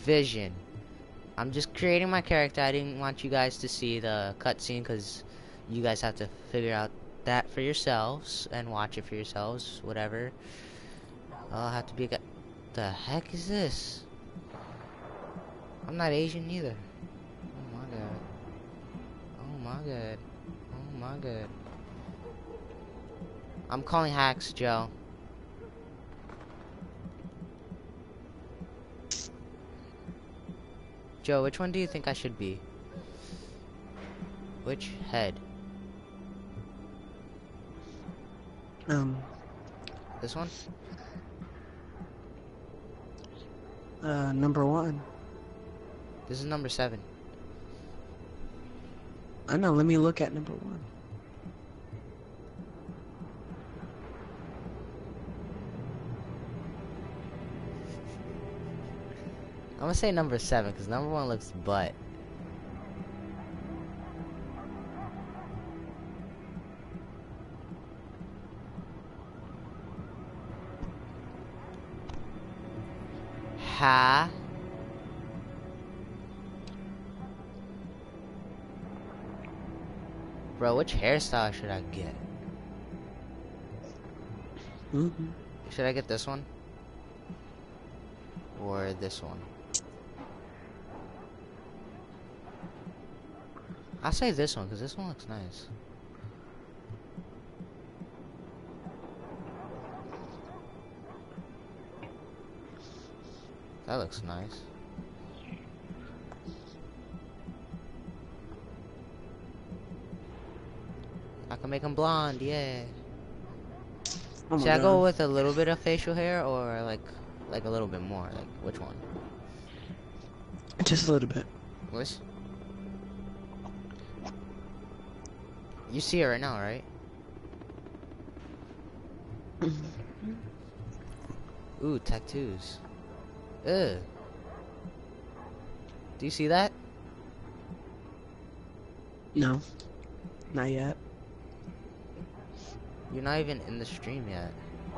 Vision. I'm just creating my character. I didn't want you guys to see the cutscene because you guys have to figure out that for yourselves and watch it for yourselves. Whatever. I'll have to be. The heck is this? I'm not Asian either. Oh my god. Oh my god. Oh my god. I'm calling hacks, Joe. Joe, which one do you think I should be? Which head? This one? Number 1. This is number 7. I know, let me look at number 1. I'm gonna say number 7 because number 1 looks butt. Ha. Bro, which hairstyle should I get? Should I get this one? Or this one? I'll say this one, because this one looks nice. That looks nice. I can make him blonde, yeah. Oh Should I go with a little bit of facial hair, or like a little bit more? Like, which one? Just a little bit. Which? You see it right now, right? Ooh, tattoos. Ugh. Do you see that? No. Not yet. You're not even in the stream yet.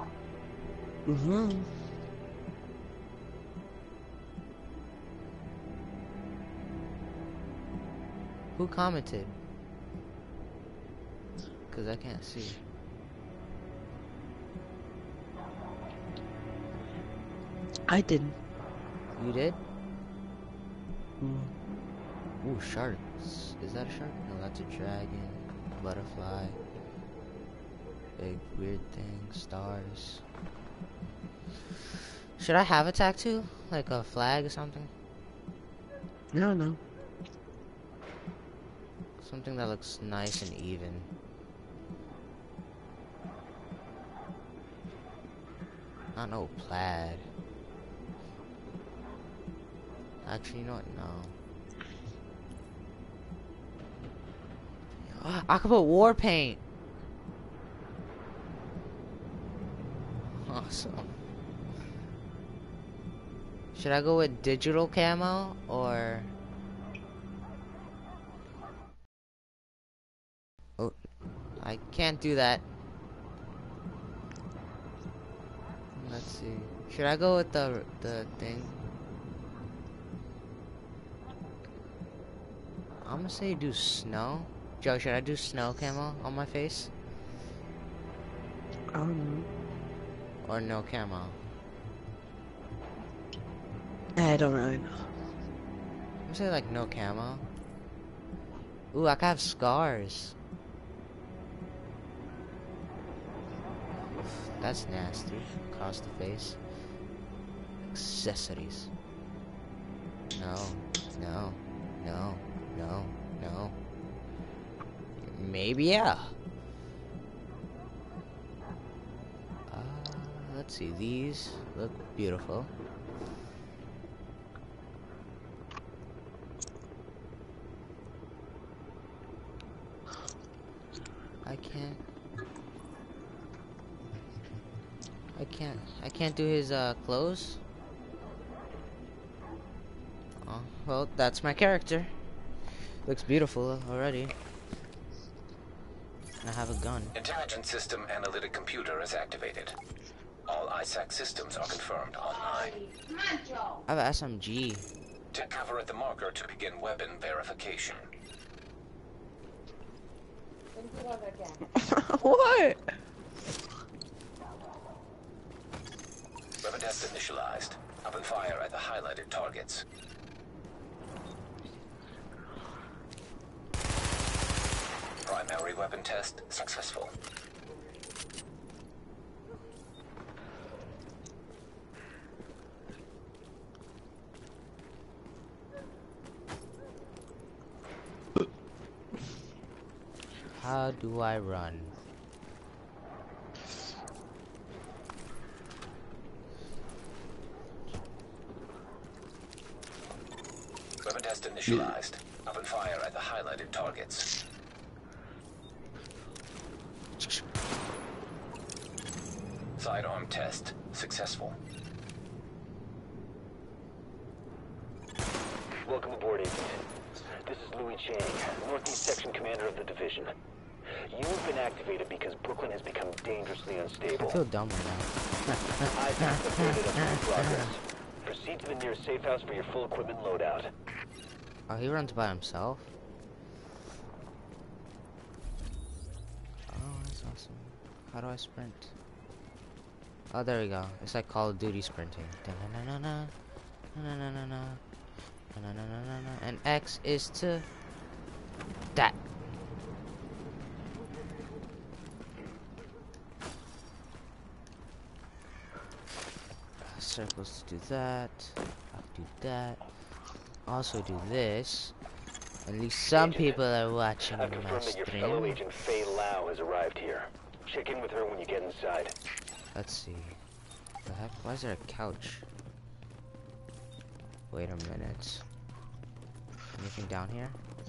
Who commented? Because I can't see. I did. You did? Ooh, sharks. Is that a shark? No, that's a dragon. Butterfly. Big weird thing. Stars. Should I have a tattoo? Like a flag or something? No. Something that looks nice and even. Not no plaid. Actually, you know what? No. I could put war paint. Awesome. Should I go with digital camo or? Oh, I can't do that. Let's see. Should I go with the thing? I'm gonna say do snow. Joe, should I do snow camo on my face? I don't know. Or no camo? I don't really know. I'm gonna say like no camo. Ooh, I could have scars. That's nasty. Across the face. Accessories. No. Maybe, yeah. Let's see. These look beautiful. I can't do his clothes. Oh, well, that's my character. Looks beautiful already. I have a gun. Intelligent system analytic computer is activated. All ISAC systems are confirmed online. I have an SMG. Take cover at the marker to begin weapon verification. What? Weapon test initialized. Open fire at the highlighted targets. Primary weapon test successful. How do I run? Weapon test initialized. Open fire at the highlighted targets. Sidearm test successful. Welcome aboard, Agent. This is Louis Chang, Northeast Section Commander of the Division. You've been activated because Brooklyn has become dangerously I unstable. feel dumb right now. I've updated up to progress. Proceed to the nearest safe house for your full equipment loadout. Oh, he runs by himself? Oh, that's awesome. How do I sprint? Oh, there we go. It's like Call of Duty sprinting. Da-na-na-na-na. Na-na-na-na-na. Na-na-na-na-na. And X is to that. Circles to do that. I'll do that. Also do this. At least some Agent, people are watching I've my confirmed that your fellow stream. agent Faye Lau has arrived here. Check in with her when you get inside. Let's see. The heck? Why is there a couch? Wait a minute. Anything down here?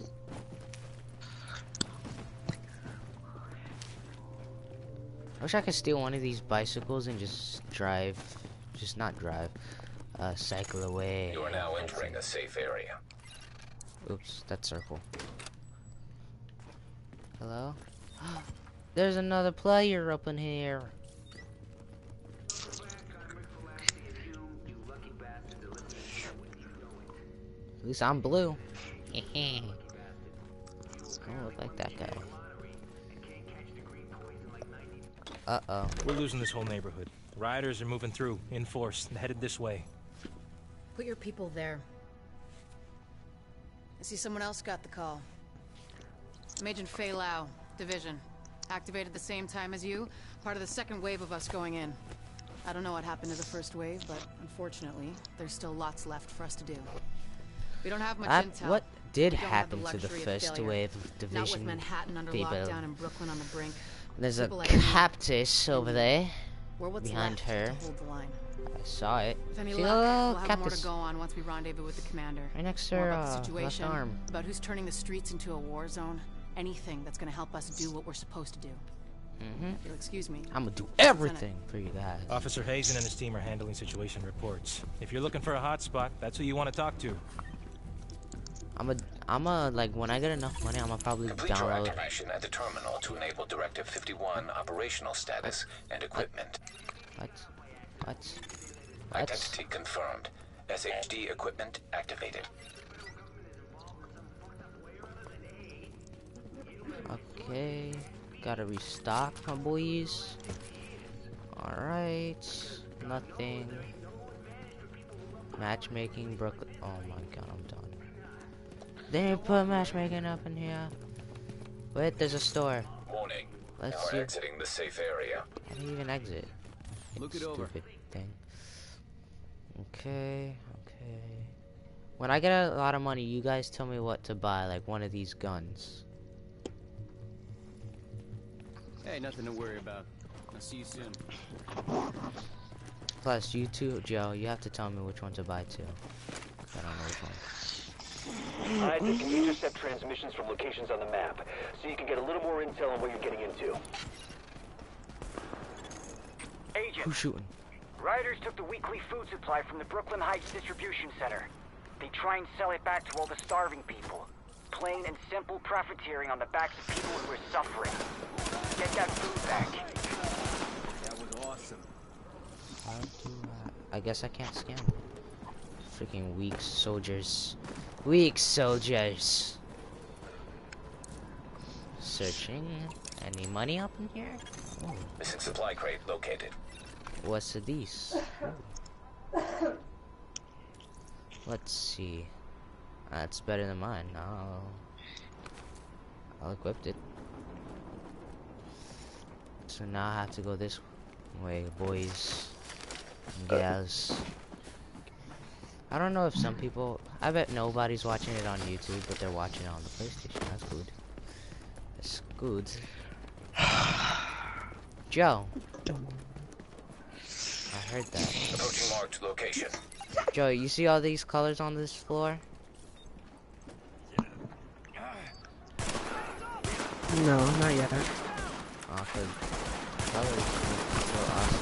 I wish I could steal one of these bicycles and just drive. Just not drive. Cycle away. You are now entering a safe area. Oops, that circle. Hello? There's another player up in here. At least I'm blue. I don't look like that guy. Uh-oh. We're losing this whole neighborhood. Rioters are moving through, in force, and headed this way. Put your people there. I see someone else got the call. I'm Agent Faye Lau, Division. Activated the same time as you, part of the second wave of us going in. I don't know what happened to the first wave, but unfortunately, there's still lots left for us to do. We don't have much intel. What did We don't have the happen to the luxury of first failure. wave of Not with Division Manhattan under people? lockdown and Brooklyn on the brink. There's a People like me. cactus over there. We're what's behind left her. to hold the line. I saw it. With any See luck, the we'll little have more to cactus go on once we rendezvous with the commander. right next to More her about the left situation, arm. about who's turning the streets into a war zone. Anything that's gonna help us do what we're supposed to do. If you'll excuse me. I'm gonna do everything for you guys. Officer Hazen and his team are handling situation reports. If you're looking for a hot spot, that's who you want to talk to. I'm a like when I get enough money, I'm gonna probably Complete your download. activation at the terminal to enable Directive 51 operational status and equipment. What? Identity confirmed. SHD equipment activated. Okay, gotta restock, my boys. Alright, nothing. Matchmaking, Brooklyn. Oh my god, I'm done. They didn't put matchmaking up in here. Wait, there's a store. Warning. Let's You see. are exiting the safe area. I didn't even exit. Look it over. Stupid thing. Okay. When I get a lot of money, you guys tell me what to buy, like one of these guns. Hey, nothing to worry about. I'll see you soon. Plus, you too, Joe, you have to tell me which one to buy too. I don't know which one. I think you can intercept transmissions from locations on the map, so you can get a little more intel on what you're getting into. Agent, Who's shooting? rioters took the weekly food supply from the Brooklyn Heights Distribution Center. They try and sell it back to all the starving people. Plain and simple profiteering on the backs of people who are suffering. Get that food back. That was awesome. How do I guess I can't scan. Freaking weak soldiers. Weak soldiers. Searching. Any money up in here? Oh. Missing supply crate located. What's these? Let's see. That's better than mine. I'll equip it. So now I have to go this way, boys and gals. I don't know if some people, I bet nobody's watching it on YouTube, but they're watching it on the PlayStation. That's good. That's good. Joe. I heard that. Approaching marked location. Joe, you see all these colors on this floor? No, not yet. Oh, cause colors are so awesome.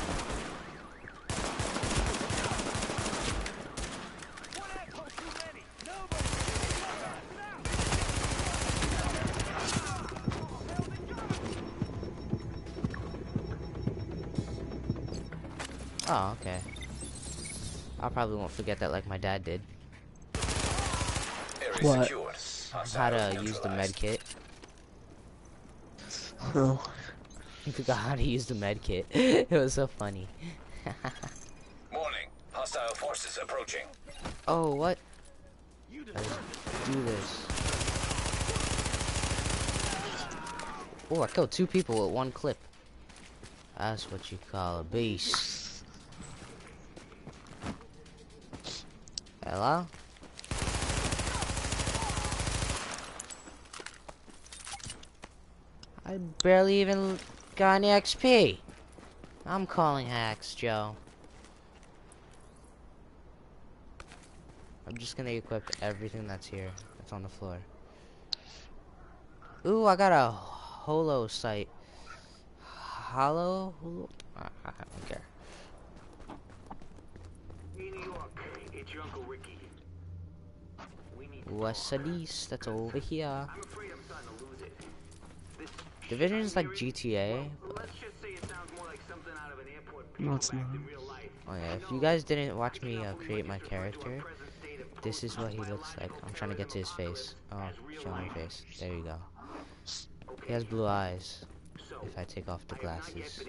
Oh, okay. I probably won't forget that like my dad did. Area What? secured. How to use the med kit. Oh. He forgot how to use the med kit. It was so funny. Warning. Hostile forces approaching. Oh, what? Let's do this. Oh, I killed 2 people with 1 clip. That's what you call a beast. Hello? I barely even got any XP. I'm calling hacks, Joe. I'm just gonna equip everything that's here. That's on the floor. Ooh, I got a holo sight. Holo? I don't care. It's your Uncle Ricky. What's this? That's over here. I'm afraid I'm starting to lose it. This Division is like GTA. let's just say it sounds more like something out of an airport No, it's not. in real life. Oh yeah, if you guys didn't watch me create my character, this is what he looks like. I'm trying to get to his face. Oh, show my face. There you go. He has blue eyes. If I take off the glasses.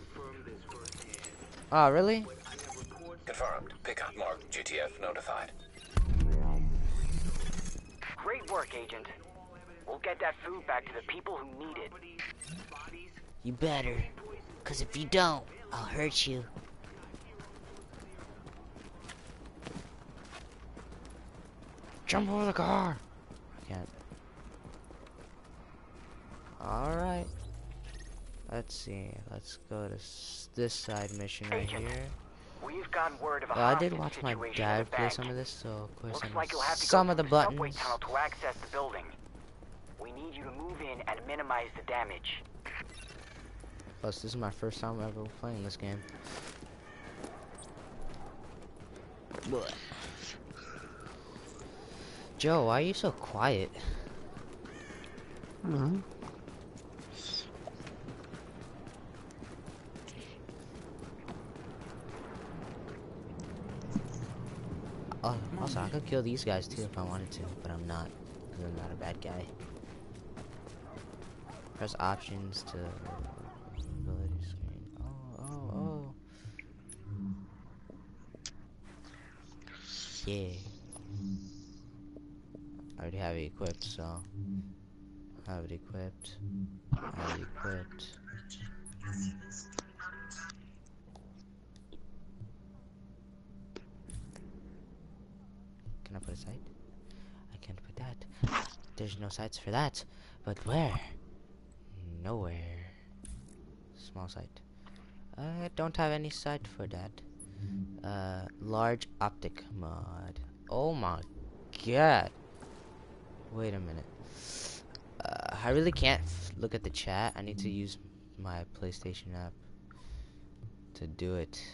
Oh, really? Confirmed. Pickup marked. GTF notified. Great work, Agent. We'll get that food back to the people who need it. You better. Cause if you don't, I'll hurt you. Jump over the car. I can't. Alright. Let's see. Let's go to this side mission right Agent, here. We've gotten word of a I did hostage watch my situation dad in the play bank. some of this, so of course I Looks know like you'll have to some go of the through subway buttons. tunnel to access the building. We need you to move in and minimize the damage. Plus, this is my first time ever playing this game. What? Joe, why are you so quiet? No. Oh, also, I could kill these guys too if I wanted to, but I'm not, because I'm not a bad guy. Press options to ability screen. Oh. Yeah. I already have it equipped, so. I have it equipped. I have it equipped. Can I put a sight? I can't put that. There's no sights for that. But where? Nowhere. Small sight. I don't have any sight for that. Large optic mod. Oh my god. Wait a minute. I really can't look at the chat. I need to use my PlayStation app to do it.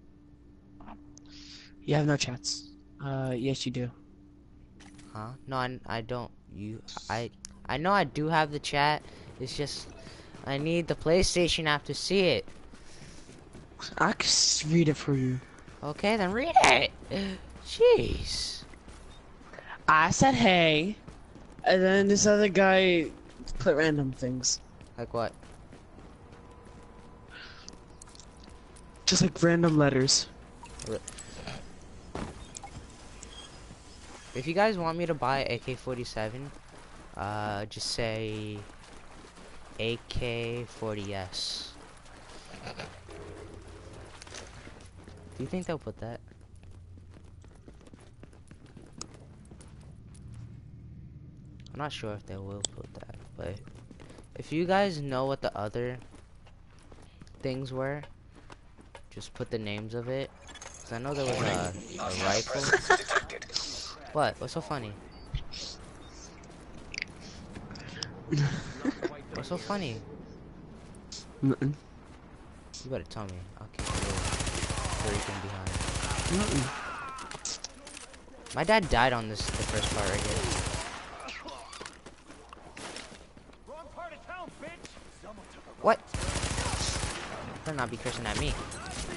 You have no chats. Yes you do. Huh? No, I don't. I know I do have the chat. It's just I need the PlayStation app to see it. I can read it for you. Okay, then read it. Jeez. I said hey, and then this other guy put random things. Like what? Just like random letters. If you guys want me to buy AK-47, just say AK-40S. Do you think they'll put that? I'm not sure if they will put that, but if you guys know what the other things were, just put the names of it. Cause I know there was a rifle. What? What's so funny? What's so funny? Nothing. You better tell me. I'll keep freaking behind. Nothing. My dad died on the first part right here. What? Better not be cursing at me.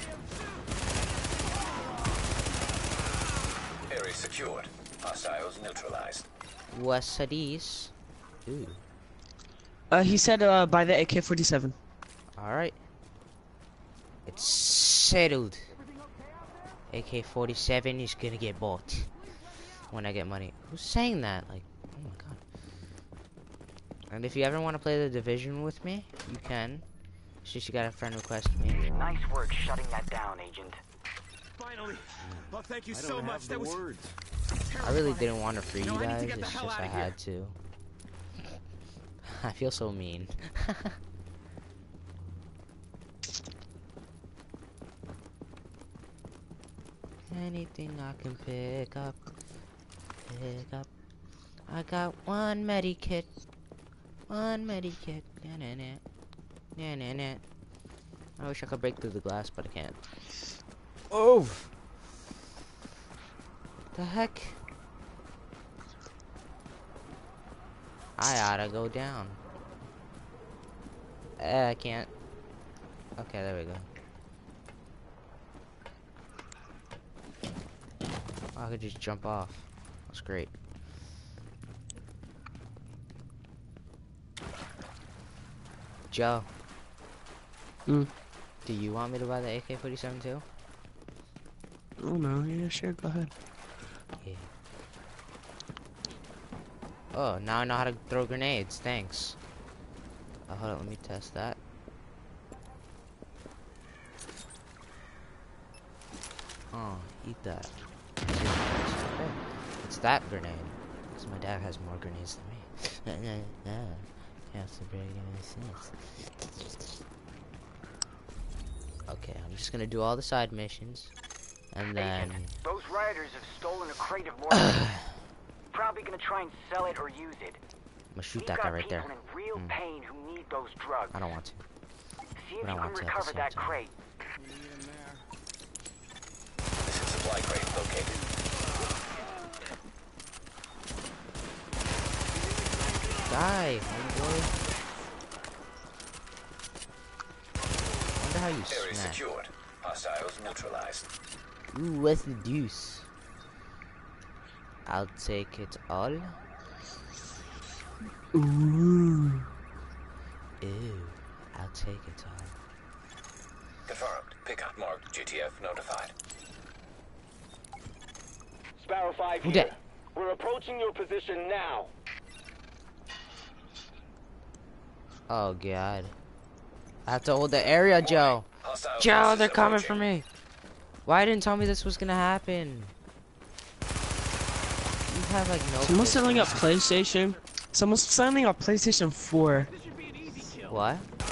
Area secured. Hostiles neutralized. Wasadis. Ooh. He said buy the AK-47. Alright. It's settled. AK-47 is gonna get bought when I get money. Who's saying that? Like, oh my god. And if you ever want to play the Division with me, you can. It's just you gotta friend request me. Nice work shutting that down, Agent. Finally. Well, thank you so much. That was words. I really didn't want to free you guys, it's just I had to. I feel so mean. Anything I can pick up. I got one medikit. One medikit. Nah. I wish I could break through the glass, but I can't. Oh! The heck? I oughta go down. I can't. Okay, there we go. Oh, I could just jump off. That's great. Joe. Hmm. Do you want me to buy the AK-47 too? Oh no, yeah, sure, go ahead. Yeah. Oh, now I know how to throw grenades. Thanks. Oh, hold on, let me test that. Oh, eat that. It's that grenade. Because my dad has more grenades than me. That's a very good sense. Okay, I'm just gonna do all the side missions. And then... Agent, those rioters have stolen a crate of morphine. Probably gonna try and sell it or use it. I'm gonna shoot that guy right there. We've got people in real pain who need those drugs. I don't want to. See if But I you want can to at the recover same that time. crate. Mission supply crate located. Die, homeboy. Wonder how you Area smack. secured. Hostiles neutralized. Ooh, what's the deuce? I'll take it all. Ooh. Ew, I'll take it all. Confirmed. Pickup marked. GTF notified. Sparrow 5 Who here. dat? We're approaching your position now. Oh god. I have to hold the area, Joe. Hostile Joe, forces they're coming approaching. for me. Why didn't tell me this was gonna happen? You have like no. Someone's selling a business. PlayStation. Someone's selling a PlayStation 4. What?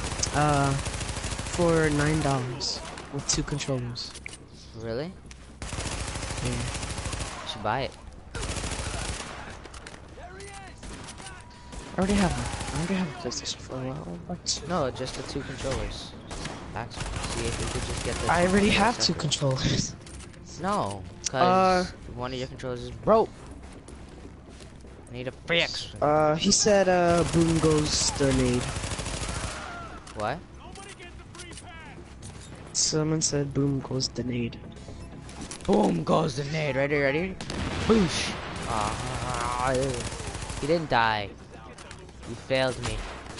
For $9 with 2 controllers. Really? Yeah. You should buy it. I already have a PlayStation 4. Well, but No, just the 2 controllers. Actually, see if we could just get the. I already have 2 separate. controllers. No, cause one of your controllers is broke. I need a fix. He said, boom goes the nade. What? Someone said boom goes the nade. Boom goes the nade. Ready? Boosh. Ah, he didn't die. You failed me.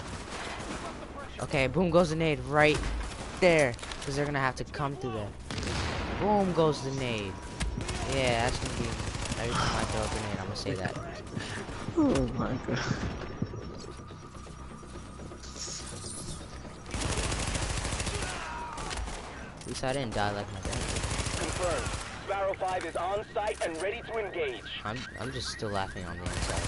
Okay, boom goes the nade right there. Because they're going to have to come through there. Boom goes the nade. Yeah, that's going to be... Every time I throw a grenade, I'm going to say that. Oh my god. At least I didn't die like my dad. Confirmed. Sparrow 5 is on site and ready to engage. I'm just still laughing on the inside.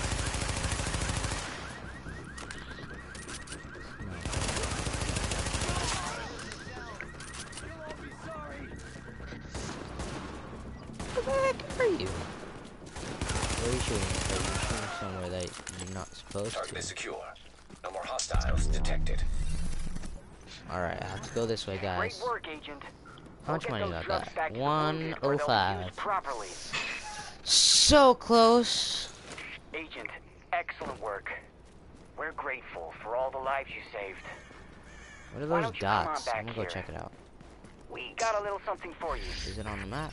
What the heck are you? Where are you shooting? Are you shooting somewhere that you're not supposed Target to? is secure. No more hostiles detected. Alright, I have to go this way, guys. Great work, Agent. How much money We'll I get those got? drugs back to the wounded where they'll be 105. used properly. So close. Agent, excellent work. We're grateful for all the lives you saved. What are Why those don't you come on dots? back I'm gonna go here? check it out. We got a little something for you. Is it on the map?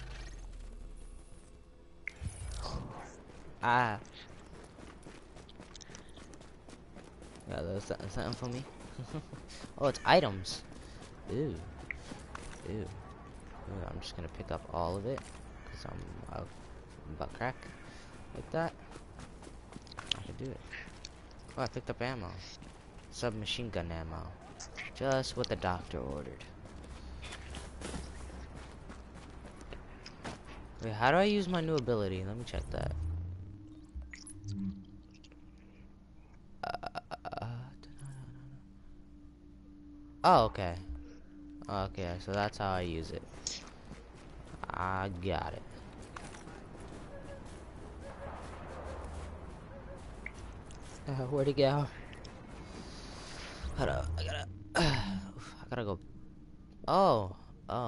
Ah. Yeah, there's something for me. Oh, it's items. Ooh. Ooh. I'm just gonna pick up all of it. Because I'm butt crack. Like that. I can do it. Oh, I picked up ammo. Submachine gun ammo. Just what the doctor ordered. Wait, how do I use my new ability? Let me check that. Oh, okay. Okay, so that's how I use it. I got it. Where'd it go? Hold up, I gotta go. Oh.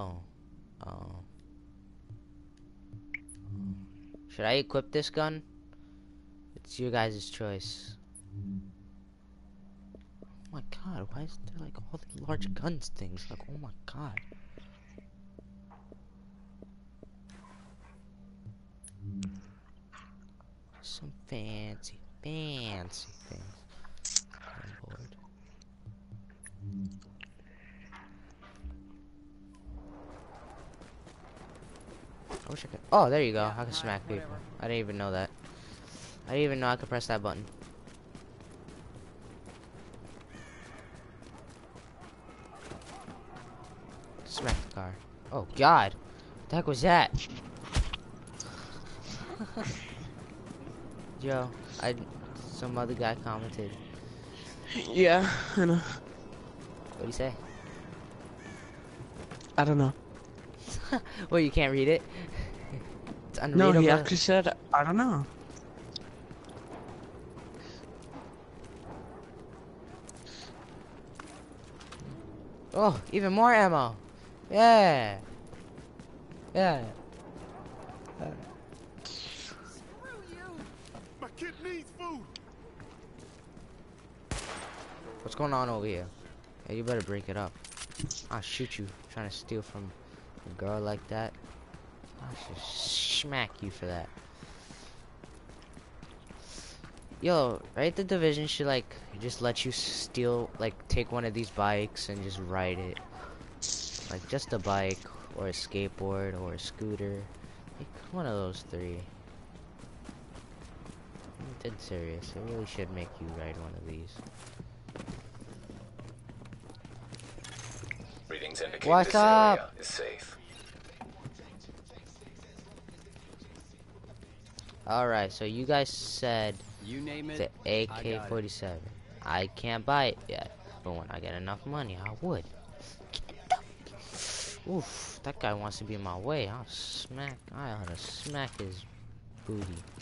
Should I equip this gun? It's your guys' choice. Oh my god, why is there like all the large guns things? Like, oh my god. Some fancy things. I'm bored. I wish I could. Oh, there you go. I can smack people. I didn't even know that. I didn't even know I could press that button. Smack the car. Oh god. What the heck was that? Joe, some other guy commented. Yeah, I know. What'd he say? I don't know. Well, you can't read it. It's No, unreadable. he actually said, I don't know. Oh, even more ammo. Yeah. Yeah. My kid needs food. What's going on over here? Hey, you better break it up. I'll shoot you trying to steal from a girl like that. I'll just smack you for that. Yo, right? The division should like just let you steal, like take one of these bikes and just ride it. Like just a bike or a skateboard or a scooter. Like one of those three. I'm dead serious. It really should make you ride one of these. Readings indicate What's this up? area is safe. Alright, so you guys said You name the it. I got it. AK-47. I can't buy it yet, but when I get enough money, I would. Oof, that guy wants to be in my way. I ought to smack his booty.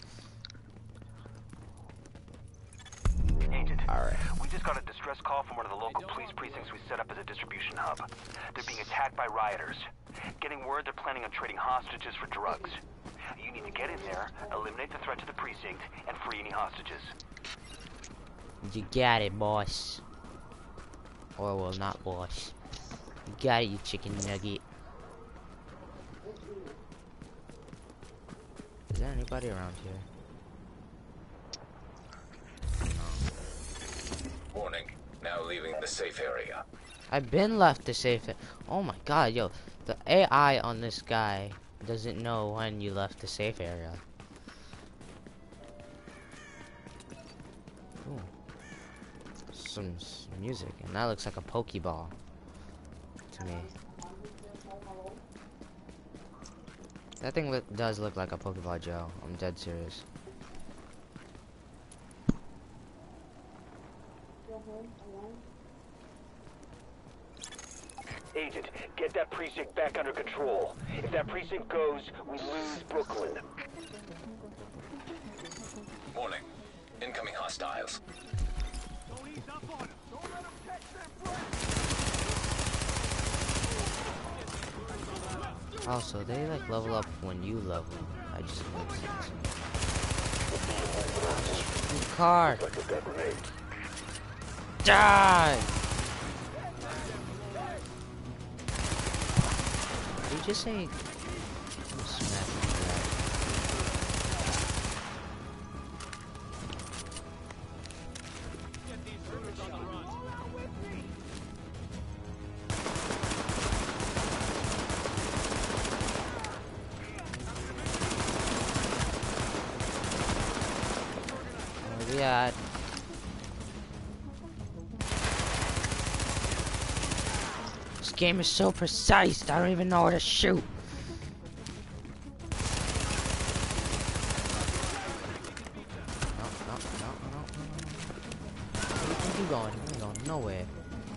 Agent, Alright. we just got a distress call from one of the local police precincts we set up as a distribution hub. They're being attacked by rioters. Getting word they're planning on trading hostages for drugs. You need to get in there, eliminate the threat to the precinct, and free any hostages. You got it, boss. Or, well, not boss. You got it, you chicken nugget. Is there anybody around here? Warning. Now leaving the safe area. I've been left to safe it. Oh my god, yo. The AI on this guy doesn't know when you left the safe area. Ooh. Some music, and that looks like a Pokeball to me. That thing does look like a Pokeball, Joe. I'm dead serious. Agent, get that precinct back under control. If that precinct goes, we lose Brooklyn. Warning. Incoming hostiles. Also, they like level up when you level. I just makes sense. Car. Die. Did you just say? Smack me back. Yeah. This game is so precise, I don't even know where to shoot. No. Where do you think you're going? You ain't going nowhere.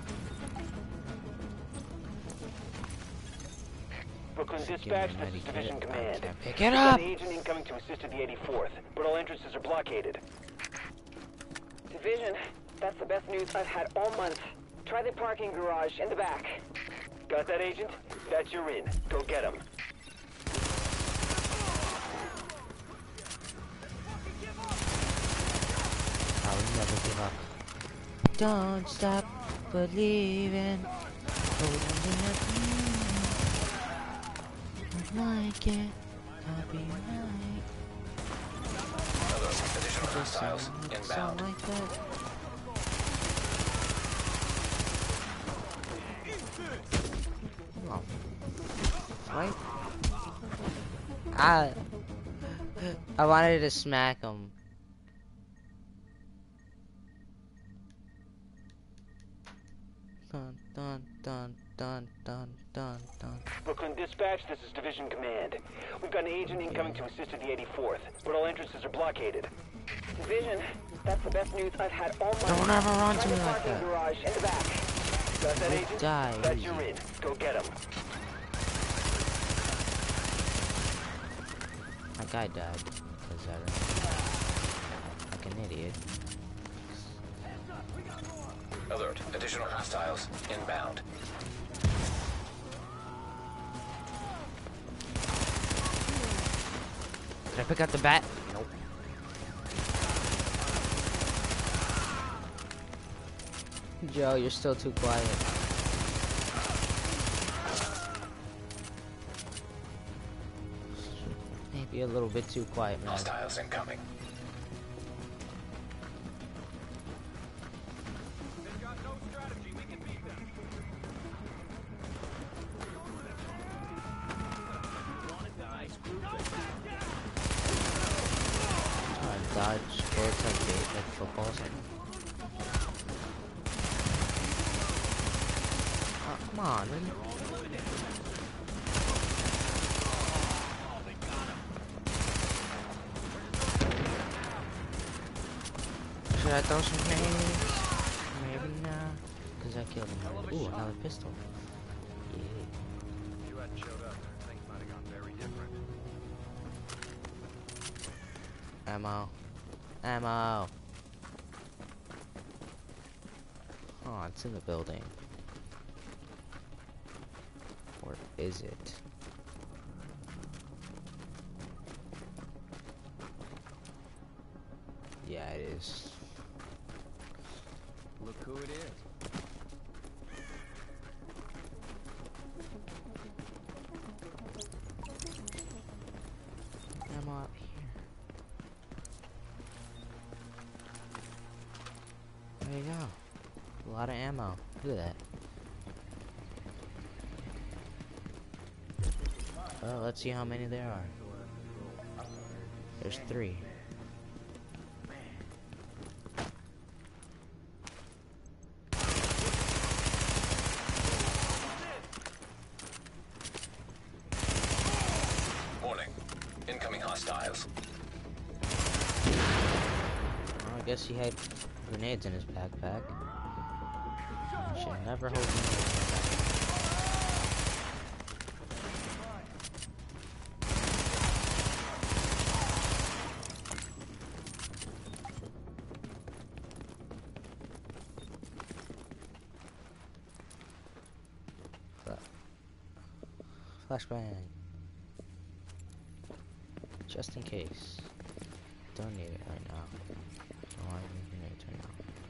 Brooklyn Dispatch, this is Division Command. Pick it up! An agent incoming to assist at the 84th, but all entrances are blockaded. Division, that's the best news I've had all month. Try the parking garage in the back. Got that, Agent? That's your in. Go get him. I'll never give up. Don't stop believing. Hold on to nothing. Like it, copyright. Additional hostiles inbound. Like that. Oh. Right? I wanted to smack him. Dun. Brooklyn Dispatch, this is Division Command. We've got an agent incoming to assist at the 84th, but all entrances are blockaded. Division, that's the best news I've had all month. Don't ever run Try to me the like parking that. garage in the back. Got that, We'll Agent? die That's easy. your in. Go get him. My guy died because I ran like an idiot. Alert. Additional hostiles inbound. Did I pick up the bat? Nope. Joe, you're still too quiet. Maybe a little bit too quiet, man. Hostiles incoming. Dodge bullets like football or something. Oh, come on, really? Should I throw some grenades? Maybe not, because I killed him. Ooh, another pistol. Yeah. If you hadn't showed up, things might have gone very different. Ammo. Oh, it's in the building. Or is it? Yeah, it is. Look who it is. There you go. A lot of ammo. Look at that. Well, let's see how many there are. There's 3. Warning. Incoming hostiles. Well, I guess he had grenades in his backpack. Should never hold grenades in his backpack. Flashbang. Just in case. Don't need it right now. Don't want any grenades right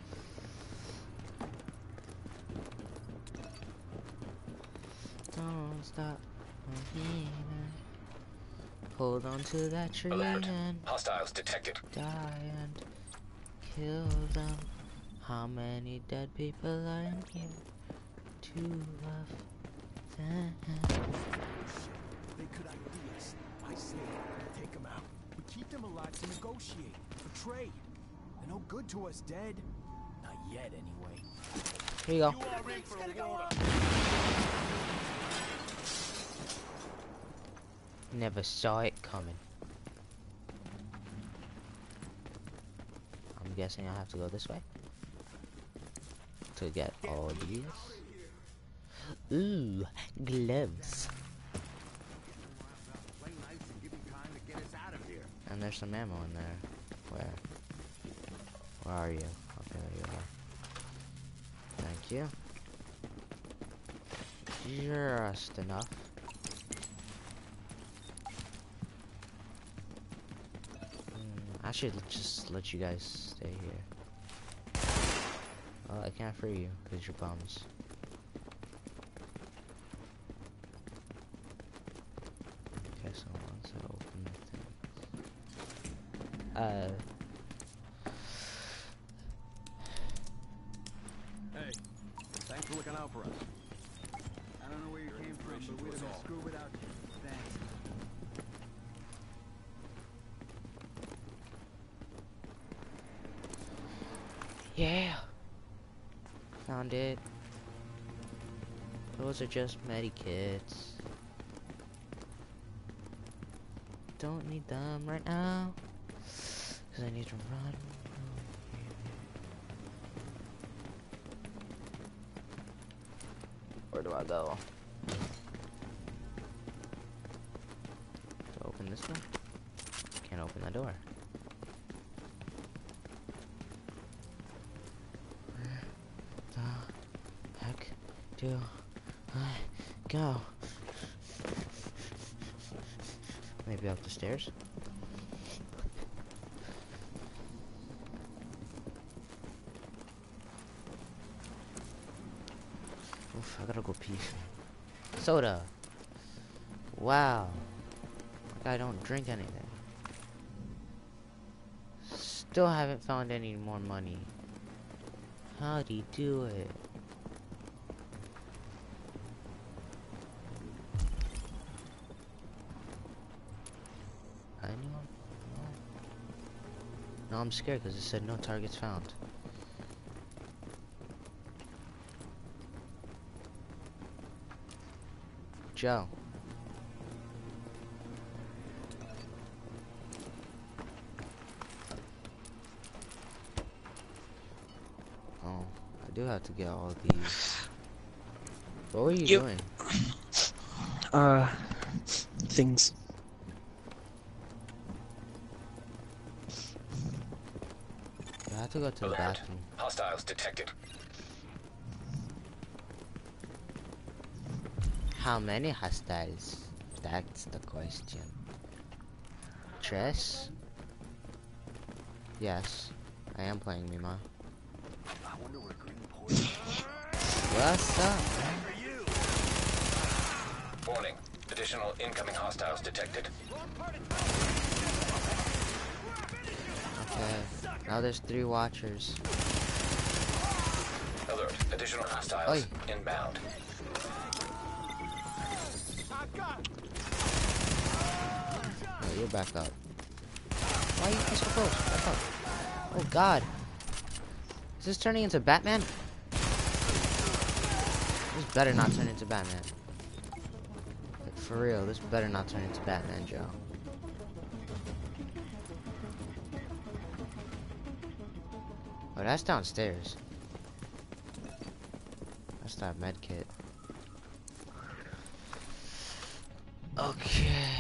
now. Don't stop. Hold on to that tree Alert. and Hostiles detected. die and kill them. How many dead people are in here to love them? They could ID us. I say, take them out. We keep them alive to negotiate, for trade. They're no good to us dead. Not yet, anyway. Here you go. You are in for a war. Never saw it coming. I'm guessing I have to go this way to get all these. Ooh, gloves. And there's some ammo in there. Where are you? Okay, there you are. Thank you. Just enough. I should just let you guys stay here. Oh, I can't free you because you're bums. Okay, so once I open the thing. Hey, thanks for looking out for us. I don't know where you came from, but we'd have been screwed without you. Thanks. Yeah. Found it. Those are just medikits. Don't need them right now. Cause I need to run. Where do I go? To open this one? Can't open the door. Where the heck do I go? Maybe up the stairs? Oof, I gotta go pee. Soda! Wow. Like I don't drink anything. Still haven't found any more money. How'd he do it? Anyone? No, I'm scared because it said no targets found. Joe. Oh, I do have to get all these. What were you doing? Things. I have to go to the Alert. bathroom. Hostiles detected. How many hostiles? That's the question. Chess? Yes, I am playing Mima. I wonder where green poison. What's up, man? Warning. Additional incoming hostiles detected. Okay, now there's 3 watchers. Additional hostiles Oi. inbound. Oh, you're back up. Why are you so close? Back up. Oh god. Is this turning into Batman? This better not turn into Batman. Like, for real, this better not turn into Batman, Joe. Oh, that's downstairs. That's that med kit. Okay.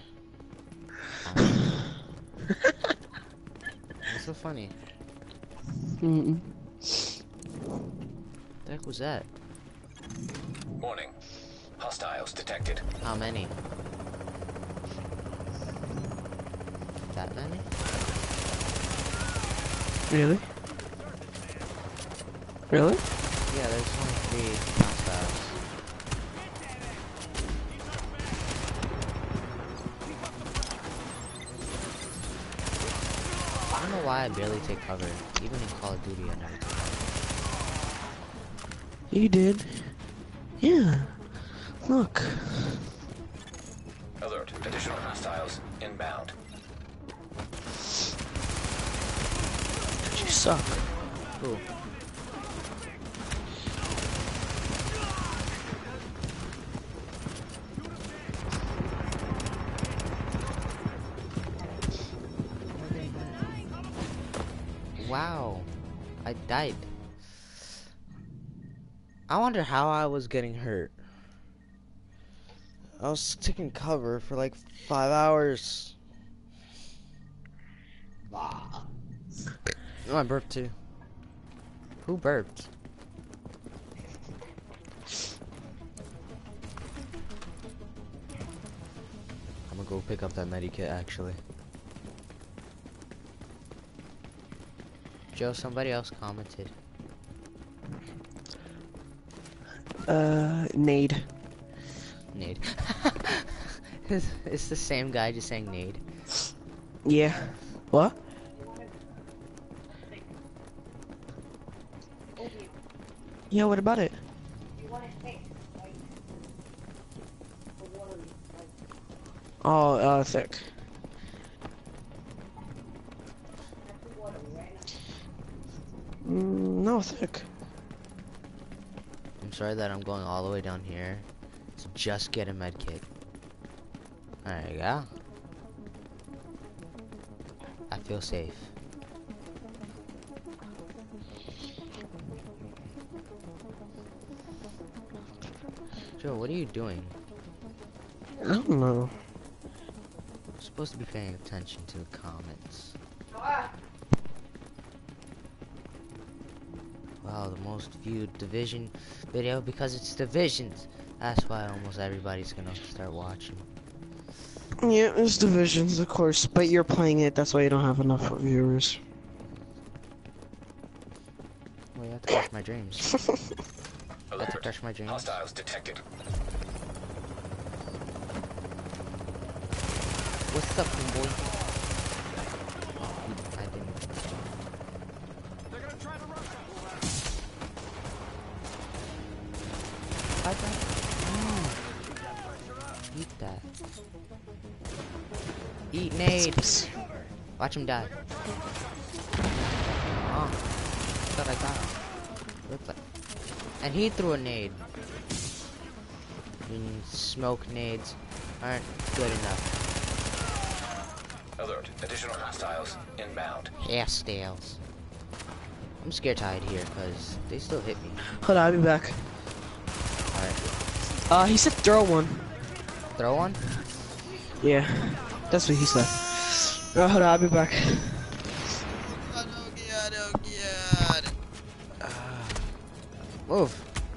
What's so funny? The heck was that? Warning. Hostiles detected. How many? That many? Really? Really? Yeah, there's only 3 hostiles. I don't know why I barely take cover. Even in Call of Duty, I never take cover. You did. Yeah. Look. Alert. Additional hostiles inbound. You suck. Cool. Wow, I died. I wonder how I was getting hurt. I was taking cover for like 5 hours. Oh, I burped too. Who burped? I'm gonna go pick up that medikit actually. Joe, somebody else commented. Nade. Nade. It's the same guy just saying nade. Yeah. What? Yeah, what about it? Oh, thick. No, thick. I'm sorry that I'm going all the way down here to just get a med kit. There you go. I feel safe. Joe, what are you doing? I don't know. I'm supposed to be paying attention to the comments. Wow, the most viewed Division video because it's Divisions. That's why almost everybody's gonna start watching. Yeah, it's Divisions, of course, but you're playing it, that's why you don't have enough viewers. Well, you have to crush my dreams. I have to crush my dreams. Hostiles detected. What's up, boy? Oh, I didn't. Eat that. Eat nades. Watch him die. Oh, thought I got him. Looked like. And he threw a nade. Smoke nades aren't good enough. Alert. Additional hostiles inbound. Hairstyles. I'm scared to hide here because they still hit me. Hold on, I'll be back. Alright. He said throw one. Throw one? Yeah, that's what he said. Hold on, I'll be back. Move.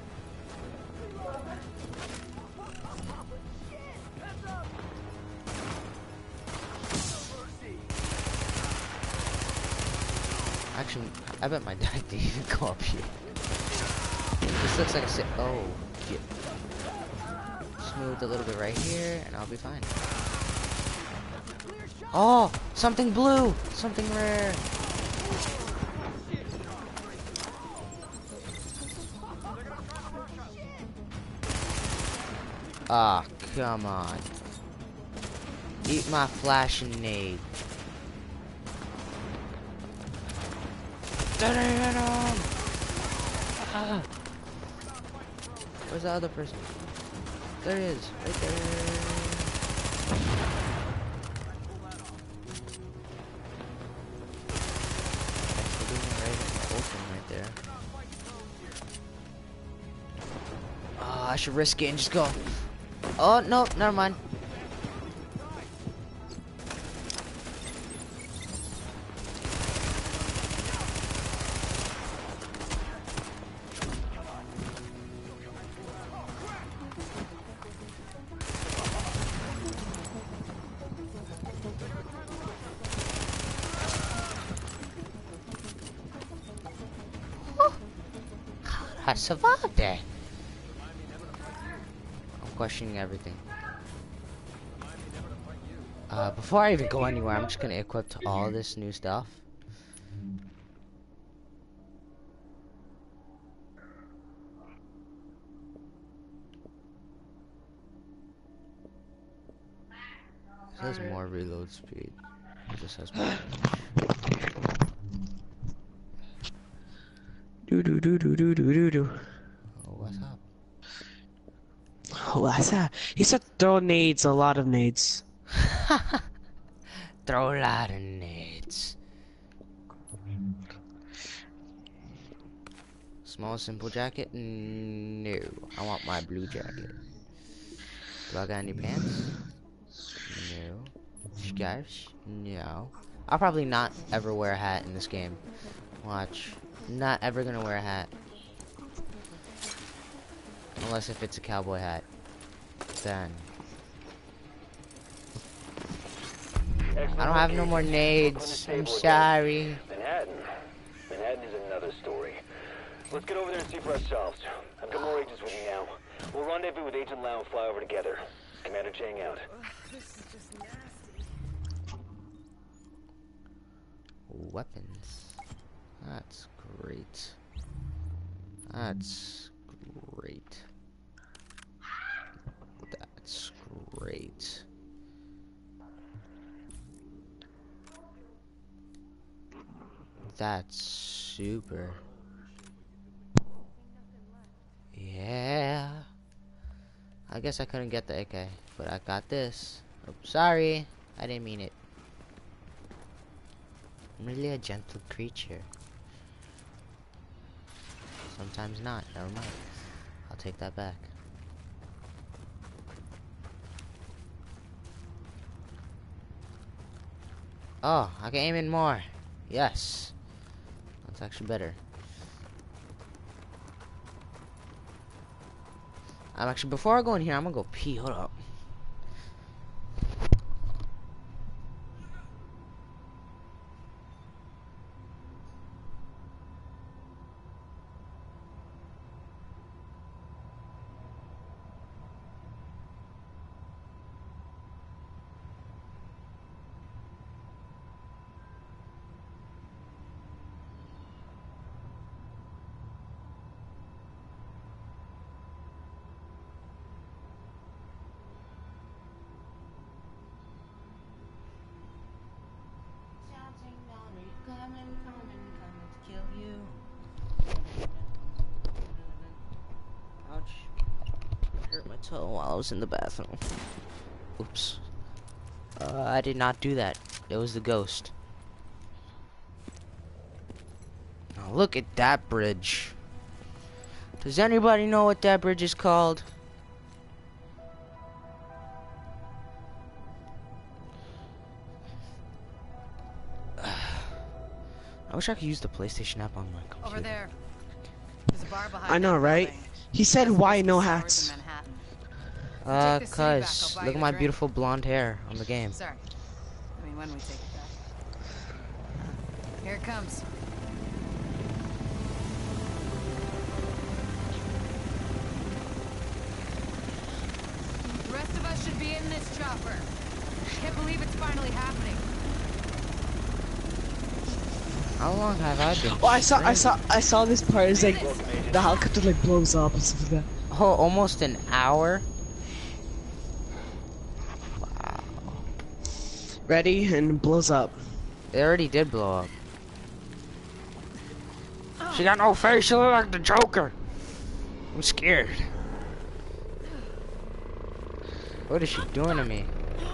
Actually, I bet my dad didn't even go up here. This looks like a sit. Oh, shit. Smooth a little bit right here, and I'll be fine. Oh, something blue, something rare. Ah, come on. Eat my flashing nade. Ah. Where's the other person? There he is, right there. Right there. Oh, I should risk it and just go. Oh no, never mind. I survived that. I'm questioning everything. Before I even go anywhere, I'm just gonna equip all this new stuff. It says more reload speed. It just says more. Do. Oh, what's up? What's that? He said throw nades, a lot of nades. Throw a lot of nades. Small simple jacket? No. I want my blue jacket. Do I got any pants? No. Scarves? No. I'll probably not ever wear a hat in this game. Watch. Not ever gonna wear a hat. Unless if it's a cowboy hat. Then. I don't have no more nades. I'm sorry. Manhattan is another story. Let's get over there and see for ourselves. I've got more agents with me now. We'll rendezvous with Agent Lau and fly over together. Commander Chang out. Weapons. That's great. That's great. That's great. That's super. Yeah. I guess I couldn't get the AK, but I got this. Oh, sorry. I didn't mean it. I'm really a gentle creature. Sometimes not. Never mind. I'll take that back. Oh, I can aim in more. Yes. That's actually better. Before I go in here, I'm gonna go pee. Hold up. While I was in the bathroom. Oops. I did not do that. It was the ghost. Now look at that bridge. Does anybody know what that bridge is called? I wish I could use the PlayStation app on my computer. Over there. There's a bar behind I know, right? He said, why no hats? Cuz, look at my beautiful blonde hair on the game. Sorry. I mean, when we take it back. Here it comes. The rest of us should be in this chopper. Can't believe it's finally happening. How long have I been? Oh, I saw this part. It's like the helicopter like blows up and stuff like that. Oh, almost an hour. Ready? And blows up. It already did blow up. She got no face, she look like the Joker. I'm scared. What is she doing to me?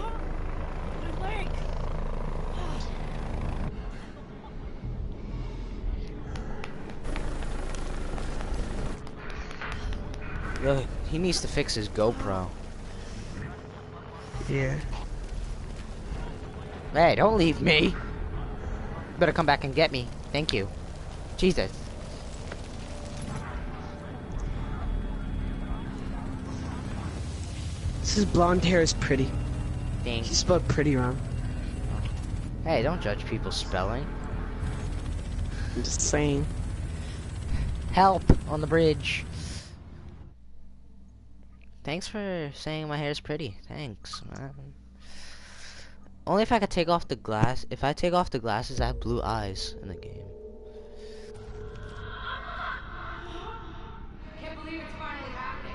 Yo, he needs to fix his GoPro. Yeah. Hey, don't leave me. Better come back and get me. Thank you. Jesus. This blonde hair is pretty. Dang. She spelled pretty wrong. Hey, don't judge people's spelling. I'm just saying. Help on the bridge. Thanks for saying my hair's pretty. Thanks, man. Only if I could take off the glass. If I take off the glasses, I have blue eyes in the game. Can't believe it's finally happening.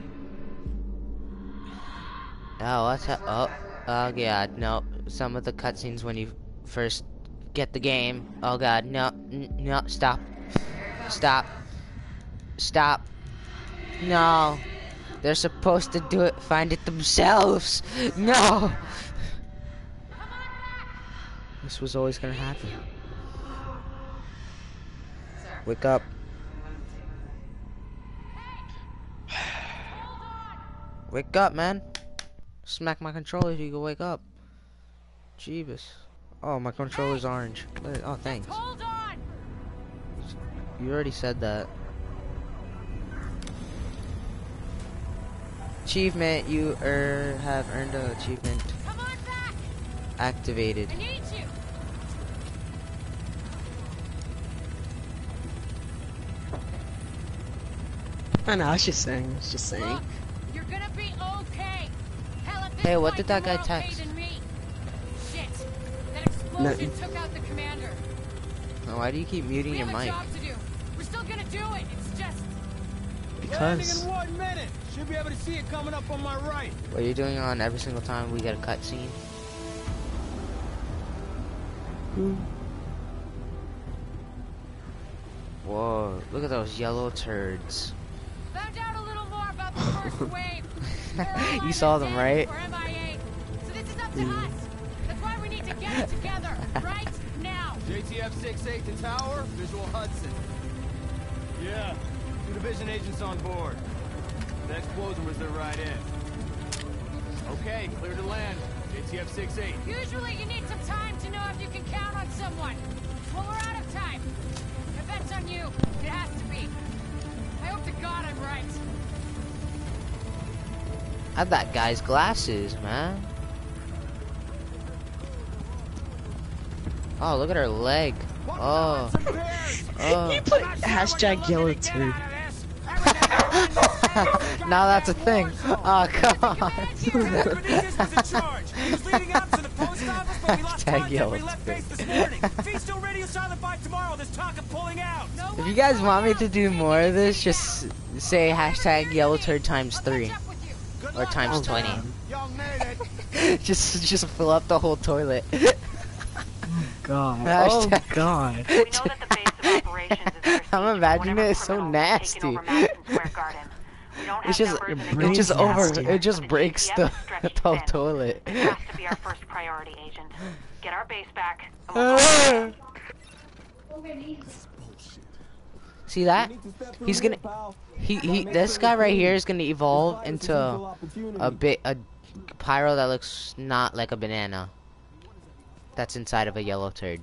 Oh, what's that? Oh god, no. Some of the cutscenes when you first get the game. Oh god, no, no, stop. Stop. Stop. No. They're supposed to do it, find it themselves. No. This was always gonna happen. Wake up. Wake up, man. Smack my controller if you can wake up. Jeebus. Oh, my controller's orange. Oh, thanks. Hold on. You already said that. Achievement. You have earned an achievement. Come on back. Activated. I need you. I know, I was just saying. Look, you're gonna be okay. Hell, at this Hey, what point, did that you're guy okay text? than me. Shit. That explosion took out the commander. Oh, why do you keep muting We your have a mic? job to do. We're still gonna do it. It's just Landing Because. in 1 minute. Should be able to see it coming up on my right. What you're doing on every single time we get a cutscene? Whoa, look at those yellow turds. found out a little more about the first wave. They're all You saw them, either right? dead or MIA. So this is up to us. That's why we need to get it together right now. JTF 6-8 to tower, visual Hudson. Yeah, 2 division agents on board. The explosion was their right in. Okay, clear to land. JTF 6-8. Usually you need some time to know if you can count on someone. Well, we're out of time. If that's on you, it has to be. I hope to God I'm right. I have that guy's glasses, man. Oh, look at her leg. Oh. Oh. You put hashtag yellow too. Now that's a thing. Oh, come on. Hashtag yellow If you guys want me to do more of this, just say hashtag yellow turd times 3. Or times 20. just fill up the whole toilet. God. Hashtag. Oh God. We know that the base of operations is under I'm siege imagining whenever it, it's so criminals have nasty. taken over Madison Square Garden. We don't It's have just, numbers and brain's it just nasty. it just The breaks GPS the, is stretched the whole thin. toilet. This has to be our first priority, Agent. Get our base back, and we'll go. See that? He's gonna, this guy right here is gonna evolve into a pyro that looks not like a banana. That's inside of a yellow turd.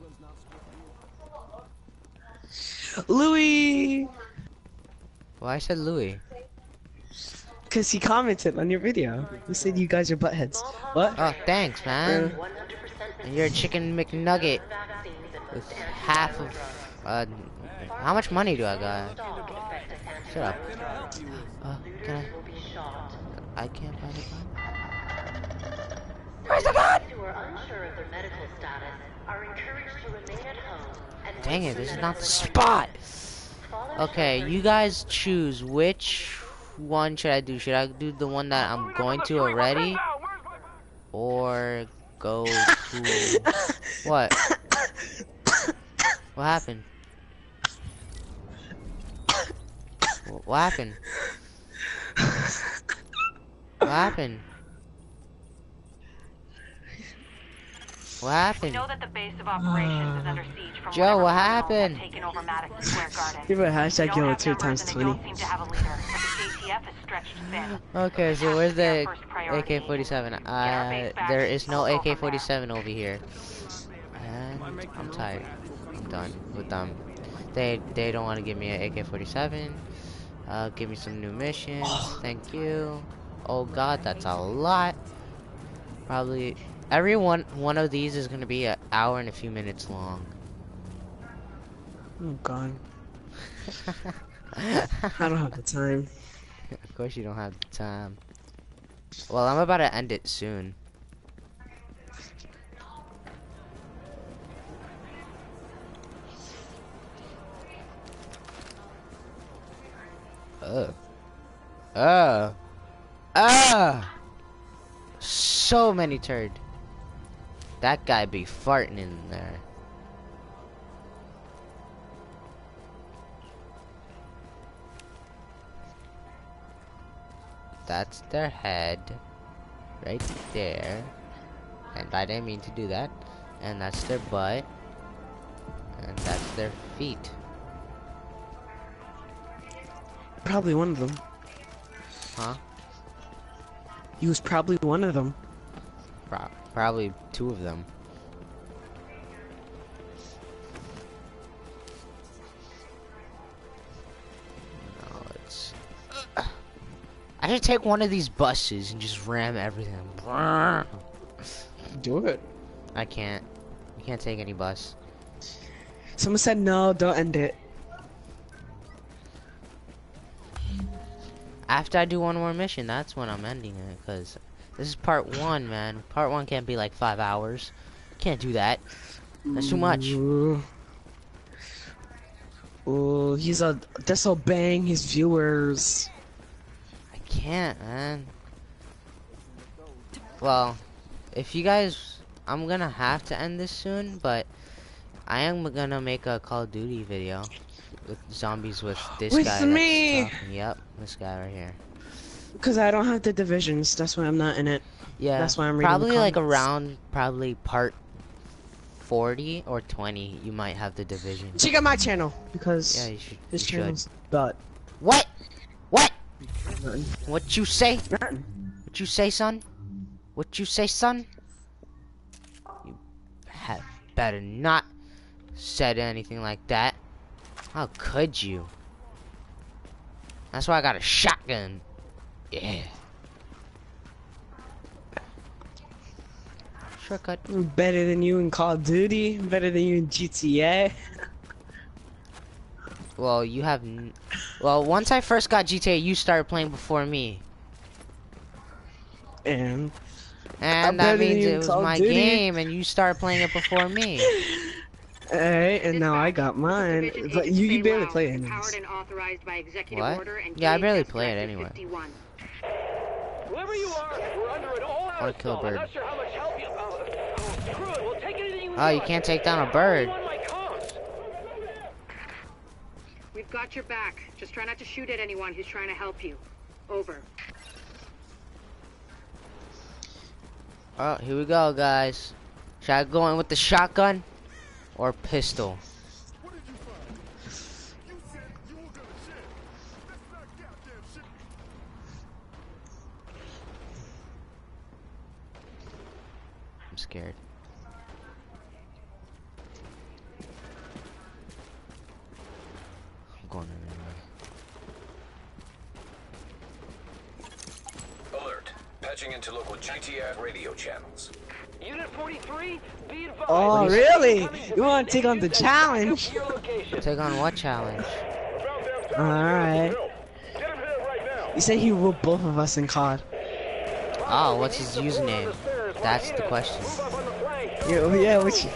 Louis! Well, I said Louis. Because he commented on your video. He said you guys are buttheads. What? Oh, thanks, man. And you're a chicken McNugget with half of, how much money do I got? Shut up. Can I can't buy the gun. Where's the gun? Dang it, this is not the spot. Okay, you guys choose which one should I do? Should I do the one that I'm going to already? Or Go to... What? What happened? What happened? What happened? What We happened? know that the base of operations is under siege from Joe, whatever what criminals happened? have taken over Madison Square Garden. Give it a We hashtag don't yellow have 2 numbers times and they 20. don't seem to have a leader, but the JTF is stretched thin. Okay, so Has where's to be our the first priority. AK-47? Get our base back, There is no we'll go from AK-47 over here. And I'm tired. I'm done with them. They don't want to give me an AK-47. Give me some new missions. Thank you. Oh god, that's a lot. Probably every one of these is gonna be an hour and a few minutes long. Oh god. I don't have the time. Of course you don't have the time. Well, I'm about to end it soon. So many turd. That guy be farting in there. That's their head. Right there. And I didn't mean to do that. And that's their butt. And that's their feet. Probably one of them. Huh? He was probably one of them. Probably two of them. No, it's... I should take one of these buses and just ram everything. Do it. I can't. You can't take any bus. Someone said no, don't end it. After I do one more mission, that's when I'm ending it, because this is part 1, man. Part 1 can't be like 5 hours. Can't do that. That's too much. Oh, he's disobeying his viewers. I can't, man. Well, if you guys... I'm gonna have to end this soon, but I am gonna make a Call of Duty video. With zombies with this with guy. Me. Yep, this guy right here. Because I don't have the divisions, that's why I'm not in it. Yeah, that's why I'm reading probably the like comments. around part 40 or 20. You might have the division. Check out my channel because yeah, you should. his channel's butt. What? What? Nothing. What you say? Nothing. What you say, son? What you say, son? You have better not said anything like that. How could you? That's why I got a shotgun. Yeah. Shortcut. I'm better than you in Call of Duty. I'm better than you in GTA. Well, you have. Well, once I first got GTA, you started playing before me. And that means it was my game, and you started playing it before me. Alright, and now I got mine. But you barely play it anyways. What? Yeah, I barely play it anyway. Whoever you are, we're under an all-out Kill a assault. I'm bird. not sure how much help you... screw it, we'll take anything we Oh, you want. can't take down a bird. On my comms. We've got your back. Just try not to shoot at anyone who's trying to help you. Over. Oh, here we go, guys. Should I go in with the shotgun or pistol? I'm scared. I'm going in anyway. Alert. Patching into local GTF radio channels. Unit 43, be advised. Oh, really? You want to take on the challenge? Take on what challenge? Alright. You say he ruled both of us in COD. Oh, what's his username? That's the question. Yeah, which...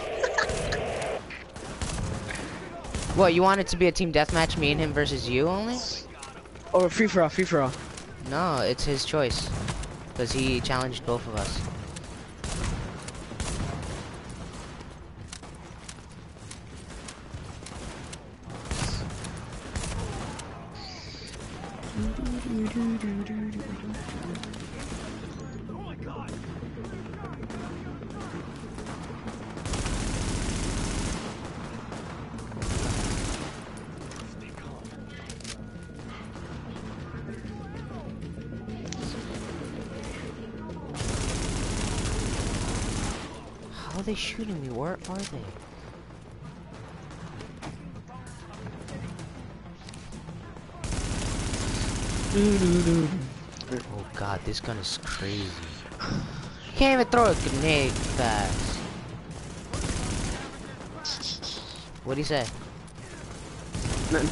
What, you want it to be a team deathmatch, me and him versus you only? Or free for all, free for all. No, it's his choice. Because he challenged both of us. How are they shooting me? Where are they? Oh god, this gun is crazy. You can't even throw a grenade fast. What'd he say? Nothing.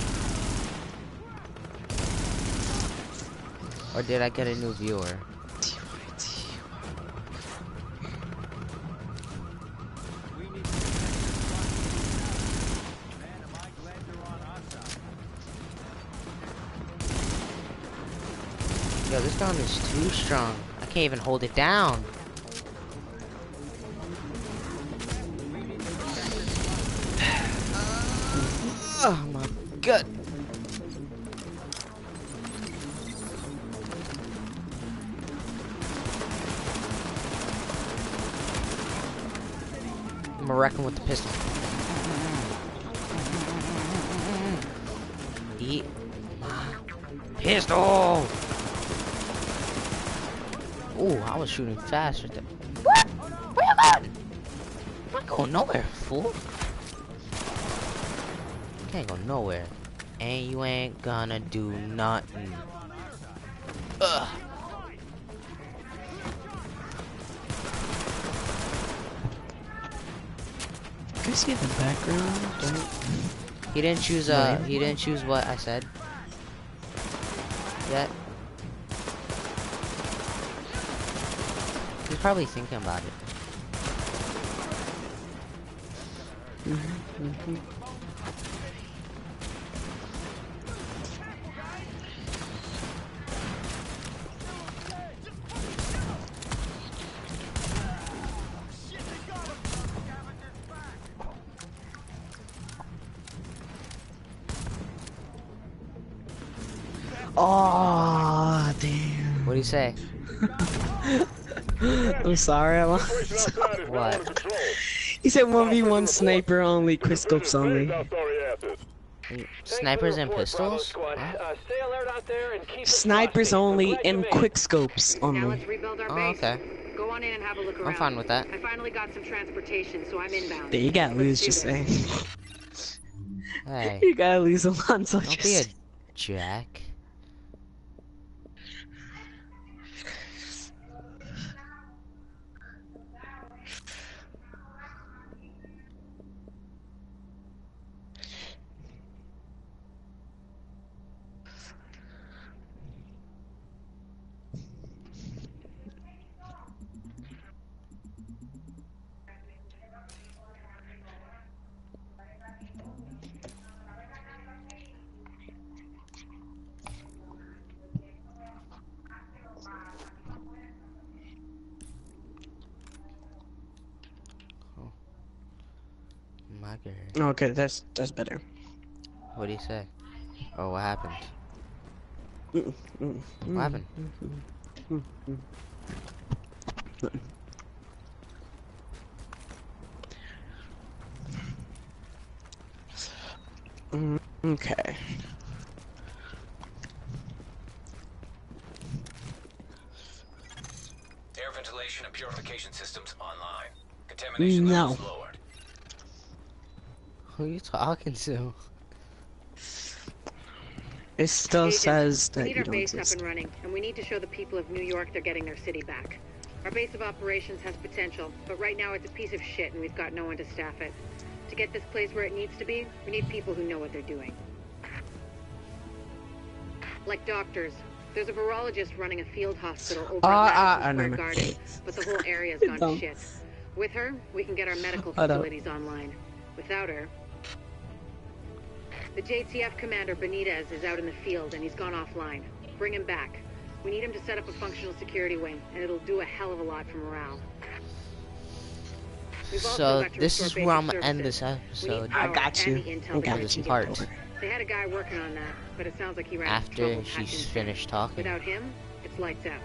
Or did I get a new viewer? Yo, this gun is too strong. I can't even hold it down. Oh my god. I'm gonna wreck him with the pistol. Eat my pistol! Ooh, I was shooting fast right there. What? Where you going? I'm not going nowhere, fool. Can't go nowhere. And you ain't gonna do nothing. Ugh. Can I see the background? He didn't choose he didn't choose what I said yet. He's probably thinking about it. Oh, damn. What do you say? I'm sorry, I lost. What? He said 1v1 sniper only, quickscopes only. Snipers and pistols? Snipers only and quickscopes Now only. let's rebuild our Oh, base. okay. Go on in and have a look around. I'm fine with that. I finally got some transportation, so I'm inbound. There you gotta lose, just do saying. Hey, You gotta lose Alonso, don't just be a saying. jack. My god. Okay, that's better. What do you say? Oh, what happened? What happened? Okay. Air ventilation and purification systems online. Contamination levels lowered. Who are you talking to? It still Agent, says we that need you our don't base exist. up and running, and we need to show the people of New York they're getting their city back. Our base of operations has potential, but right now it's a piece of shit and we've got no one to staff it. To get this place where it needs to be, we need people who know what they're doing. Like doctors. There's a virologist running a field hospital over at Madison Square Garden, but the whole area's gone to shit. With her, we can get our medical facilities online. Without her... The JTF commander, Benitez, is out in the field and he's gone offline. Bring him back. We need him to set up a functional security wing, and it'll do a hell of a lot for morale. We've also So got to this restore is where I'm basic gonna end services. this We need episode. power I got and you. the intel I that got we this can you. get part. to it. They had a guy working on that, but it sounds like he ran into After trouble she's Hutchins said. finished talking. Without him, it's lights out.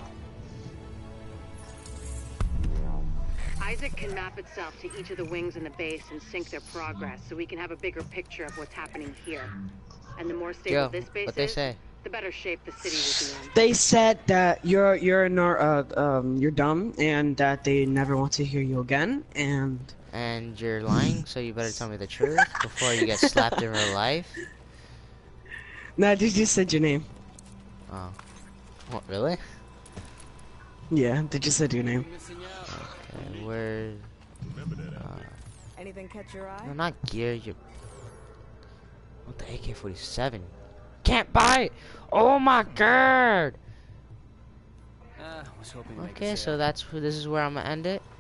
Isaac can map itself to each of the wings in the base and sync their progress, so we can have a bigger picture of what's happening here. And the more stable Yo, this base what they is, say? the better shape the city will be in. They said that you're dumb and that they never want to hear you again. And you're lying, so you better tell me the truth before you get slapped in real life. No, they just said your name. Oh. What, really? Yeah, they just said your name. Okay, where... Anything catch your eye? No, not gear, you... What, the AK-47? Can't buy it! Oh my god! Was hoping to make Okay, a so sale. this is where I'm gonna end it.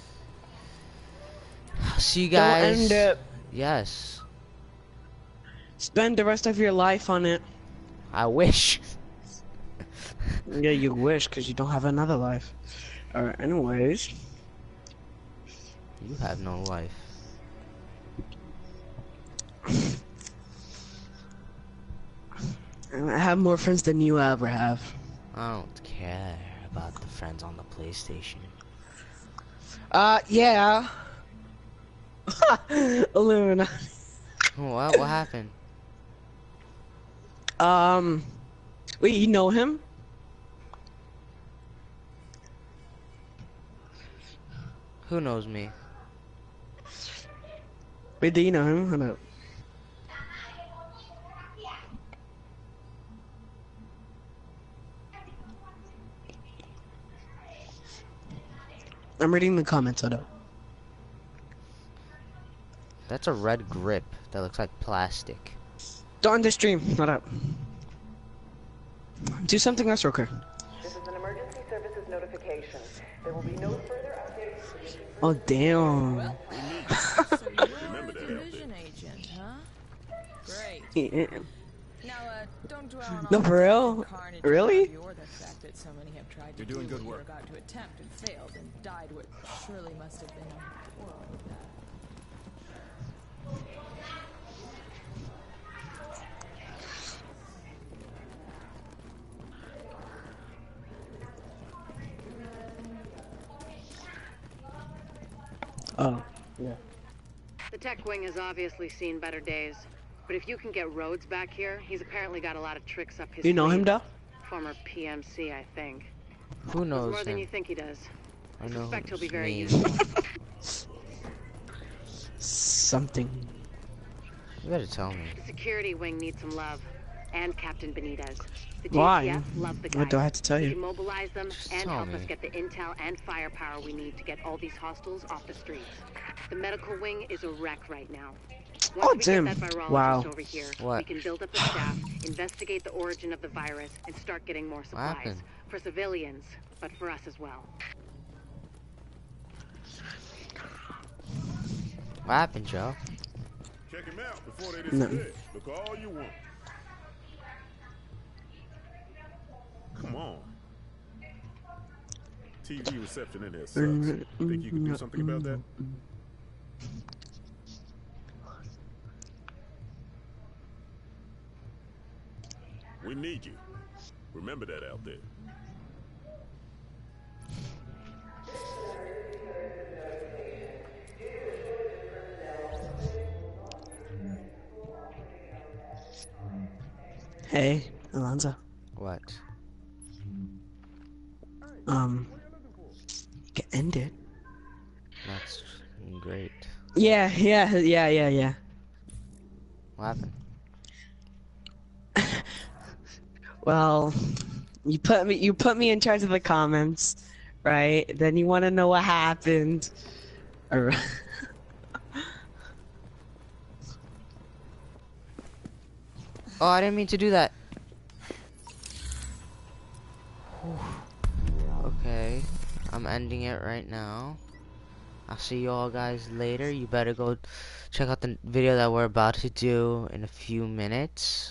See you Don't guys. end it. Yes. Spend the rest of your life on it. I wish. Yeah, you wish, because you don't have another life. Alright, anyways. You have no life. I have more friends than you ever have. I don't care about the friends on the PlayStation. Yeah. Illuminati. What happened? Wait, you know him? Who knows me? Wait, do you know him? Hold up. I'm reading the comments, hold up. That's a red grip that looks like plastic. Don't end the stream, hold up. Do something else real quick. This is an emergency services notification. There will be no further updates. Oh, damn. So you're a division agent, huh? Great. Yeah. Now, don't dwell on No, all for the real? carnage Really? or the fact that so many have tried to You're doing do good what work. you're about to attempt and failed and died what surely must have been a horrible death. Oh, yeah. The tech wing has obviously seen better days. But if you can get Rhodes back here, he's apparently got a lot of tricks up his You know him, sleeve. though? Former PMC, I think. Who knows More than him? you think he does. I know suspect he'll be his very name. useful. Something. You better tell me. The security wing needs some love. And Captain Benitez. The Why? JTF love the guy. What do I have to tell We you? can mobilize them and tell help us me. get the intel and firepower we need to get all these hostiles off the streets. The medical wing is a wreck right now. Once Oh, we damn. get that virologist Wow. over here, What? we can build up the staff, investigate the origin of the virus, and start getting more supplies. happened? For civilians, but for us as well. What happened, Joe? Check him out before they No. disappear. Look all you want. Come on. TV reception in here sucks. Think you can do something about that? We need you. Remember that out there. Hey, Alonzo. What? Can end it. That's great. Yeah. What happened? Well, you put me in charge of the comments, right? Then you want to know what happened. Or Oh, I didn't mean to do that. Okay, I'm ending it right now. I'll see you all guys later. You better go check out the video that we're about to do in a few minutes.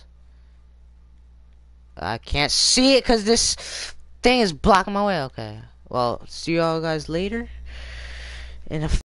I can't see it because this thing is blocking my way. Okay, well, see you all guys later in a